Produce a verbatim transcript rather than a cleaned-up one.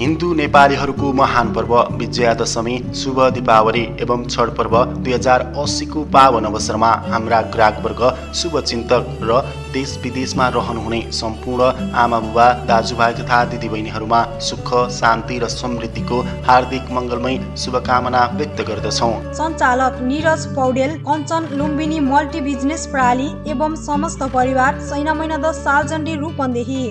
हिन्दू नेपालीहरूको महान पर्व विजयादशमी, शुभ दीपावली एवं छठ पर्व दुई हजार अस्सी को पावन अवसरमा हाम्रा ग्राहकवर्ग, शुभचिन्तक र देश विदेशमा रहनुहुने सम्पूर्ण आमा बुबा, दाजुभाइ तथा दिदीबहिनीहरूमा सुख, शान्ति र समृद्धिको हार्दिक मङ्गलमय शुभकामना व्यक्त गर्दछौँ। सञ्चालक निरज पौडेल, कञ्चन लुम्बिनी मल्टी बिजनेस प्रणाली एवं समस्त परिवार, सैना महिना दस सालजण्डी रूपन्देही।